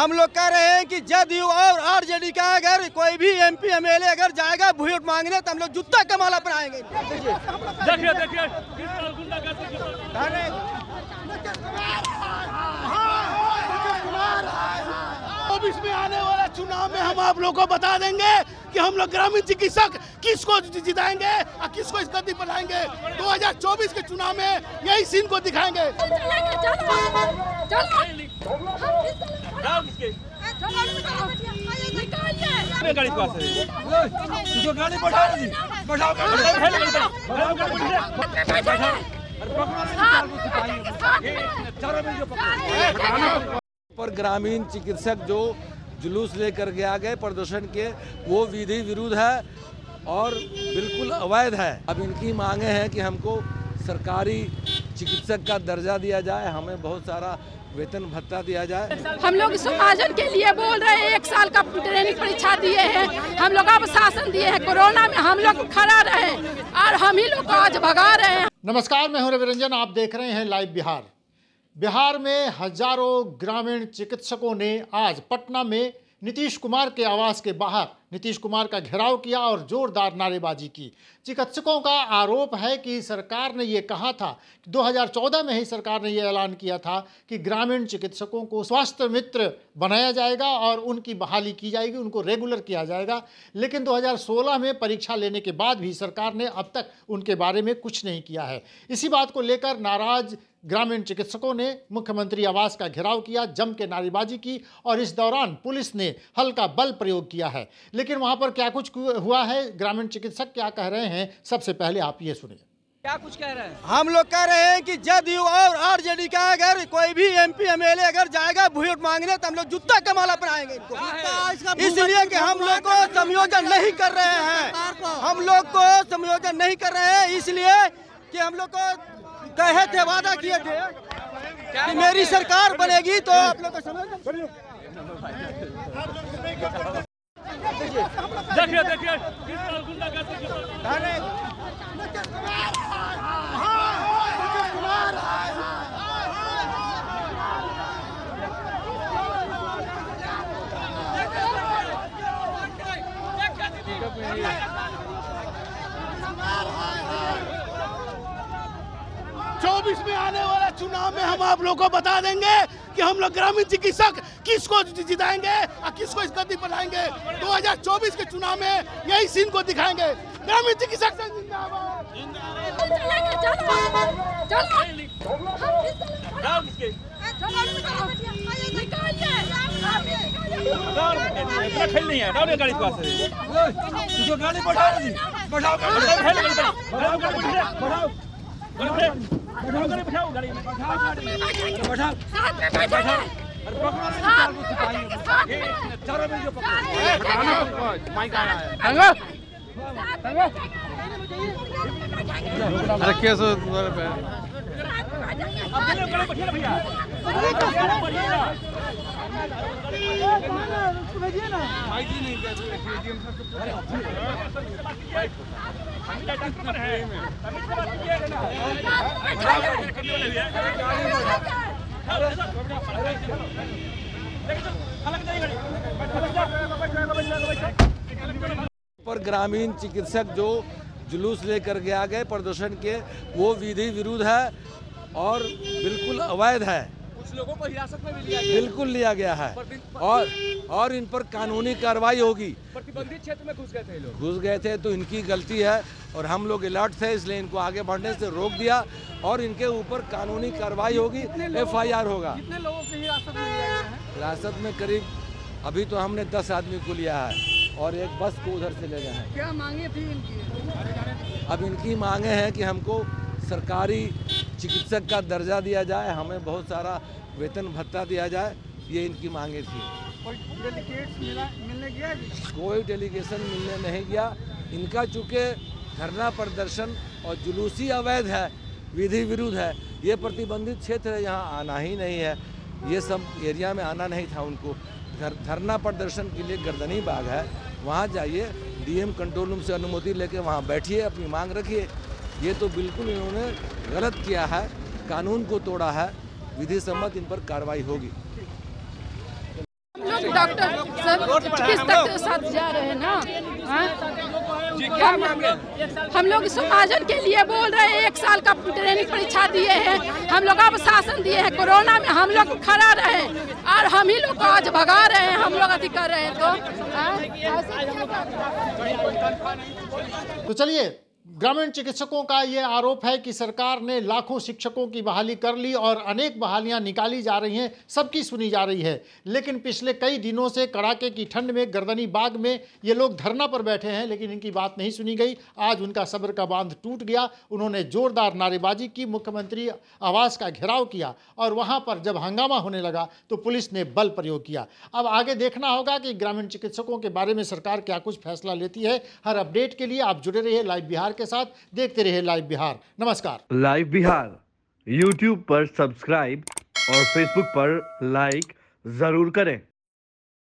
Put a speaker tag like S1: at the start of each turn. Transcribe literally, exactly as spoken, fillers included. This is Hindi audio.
S1: हम लोग कह रहे हैं कि जदयू और आरजेडी का अगर कोई भी एमपी एमएलए अगर जाएगा वोट मांगने तो हम लोग जूता का माला पहनाएंगे।
S2: देखिए देखिए
S3: चौबीस में आने वाला चुनाव में हम आप लोगों को बता देंगे कि हम लोग ग्रामीण चिकित्सक किसको जिताएंगे और किसको इस गद्दी पर लाएंगे। दो हज़ार चौबीस के चुनाव में यही सीन को दिखाएंगे।
S4: पर ग्रामीण चिकित्सक जो जुलूस लेकर के आ गए प्रदर्शन के, वो विधि विरुद्ध है और बिल्कुल अवैध है। अब इनकी मांगे हैं कि हमको सरकारी चिकित्सक का दर्जा दिया जाए, हमें बहुत सारा वेतन भत्ता दिया जाए।
S5: हम लोग समाजन के लिए बोल रहे हैं, एक साल का ट्रेनिंग परीक्षा दिए हैं, हम लोग अब शासन दिए हैं, कोरोना में हम लोग खड़ा रहे और हम ही लोग आज भगा रहे हैं।
S6: नमस्कार, मैं हूं रवि रंजन, आप देख रहे हैं लाइव बिहार। बिहार में हजारों ग्रामीण चिकित्सकों ने आज पटना में नीतीश कुमार के आवास के बाहर नीतीश कुमार का घेराव किया और जोरदार नारेबाजी की। चिकित्सकों का आरोप है कि सरकार ने ये कहा था, दो हज़ार चौदह में ही सरकार ने ये ऐलान किया था कि ग्रामीण चिकित्सकों को स्वास्थ्य मित्र बनाया जाएगा और उनकी बहाली की जाएगी, उनको रेगुलर किया जाएगा। लेकिन दो हज़ार सोलह में परीक्षा लेने के बाद भी सरकार ने अब तक उनके बारे में कुछ नहीं किया है। इसी बात को लेकर नाराज ग्रामीण चिकित्सकों ने मुख्यमंत्री आवास का घेराव किया, जम के नारेबाजी की और इस दौरान पुलिस ने हल्का बल प्रयोग किया है। लेकिन वहां पर क्या कुछ हुआ है, ग्रामीण चिकित्सक क्या कह रहे हैं, सबसे पहले आप ये सुनिए।
S2: क्या कुछ कह रहे हैं?
S1: हम लोग कह रहे हैं कि जदयू और आरजेडी का अगर कोई भी एमपी एमएलए अगर जाएगा वोट मांगने तो हम लोग जूता का माला पहनाएंगे इनको, इसलिए कि हम लोग को समायोजन नहीं कर रहे हैं, हम लोग को समायोजन नहीं कर रहे हैं, इसलिए कि हम लोग को कहे थे, वादा किए थे कि मेरी सरकार बनेगी तो आप लोग को समायोजन।
S2: देखिए देखिए
S3: चौबीस में आने वाला चुनाव में हम आप लोगों को बता देंगे कि हम लोग ग्रामीण चिकित्सक किसको जिताएंगे और किसको इस गद्दी पर लाएंगे। दो हज़ार चौबीस के चुनाव में यही सीन को दिखाएंगे। ग्रामीण चिकित्सक
S2: नहीं है गाड़ी के पास गाड़ी बढ़ाओ बढ़ाओ बढ़ाओ गाड़ी में बैठाओ चारों में जो
S4: अरे कैसे पर ग्रामीण चिकित्सक जो जुलूस लेकर के आ गए प्रदर्शन के, वो विधि विरुद्ध है और बिल्कुल अवैध है।
S2: कुछ लोगों को हिरासत में भी लिया गया,
S4: बिल्कुल लिया गया है और और इन पर कानूनी कार्रवाई होगी।
S2: प्रतिबंधित क्षेत्र में घुस गए थे लोग,
S4: घुस गए थे तो इनकी गलती है और हम लोग अलर्ट थे, इसलिए इनको आगे बढ़ने से रोक दिया और इनके ऊपर कानूनी कार्रवाई होगी, एफ आई आर होगा।
S2: कितने लोगों की हिरासत में लिया गया है?
S4: हिरासत में करीब अभी तो हमने दस आदमी को लिया है और एक बस को उधर से ले गए हैं।
S2: क्या मांगे थी इनकी?
S4: अब इनकी मांगे हैं कि हमको सरकारी चिकित्सक का दर्जा दिया जाए, हमें बहुत सारा वेतन भत्ता दिया जाए, ये इनकी मांगे थी।
S2: कोई डेलीगेट्स मिलने गया?
S4: कोई डेलीगेशन मिलने नहीं गया। इनका चूँकि धरना प्रदर्शन और जुलूसी अवैध है, विधि विरुद्ध है, ये प्रतिबंधित क्षेत्र है, यहाँ आना ही नहीं है, ये सब एरिया में आना नहीं था उनको। धरना प्रदर्शन के लिए गर्दनी बाग है, वहाँ जाइए, डीएम कंट्रोल रूम से अनुमति लेके वहाँ बैठिए, अपनी मांग रखिए। ये तो बिल्कुल इन्होंने गलत किया है, कानून को तोड़ा है, विधि सम्मत इन पर कार्रवाई होगी।
S5: डॉक्टर सब चिकित्सक के साथ जा रहे हैं ना। हम, हम लोग समाजन के लिए बोल रहे हैं, एक साल का ट्रेनिंग परीक्षा दिए हैं, हम लोग अब शासन दिए हैं, कोरोना में हम लोग खड़ा रहे और हम ही लोग को आज भगा रहे हैं, हम लोग अति कर रहे हैं। तो
S6: तो चलिए, ग्रामीण चिकित्सकों का ये आरोप है कि सरकार ने लाखों शिक्षकों की बहाली कर ली और अनेक बहालियां निकाली जा रही हैं, सबकी सुनी जा रही है। लेकिन पिछले कई दिनों से कड़ाके की ठंड में गर्दनी बाग में ये लोग धरना पर बैठे हैं, लेकिन इनकी बात नहीं सुनी गई। आज उनका सब्र का बांध टूट गया। उन्होंने जोरदार नारेबाजी की, मुख्यमंत्री आवास का घेराव किया और वहाँ पर जब हंगामा होने लगा तो पुलिस ने बल प्रयोग किया। अब आगे देखना होगा कि ग्रामीण चिकित्सकों के बारे में सरकार क्या कुछ फैसला लेती है। हर अपडेट के लिए आप जुड़े रहिए लाइव बिहार के साथ, देखते रहिए लाइव बिहार। नमस्कार।
S7: लाइव बिहार यूट्यूब पर सब्सक्राइब और फेसबुक पर लाइक जरूर करें।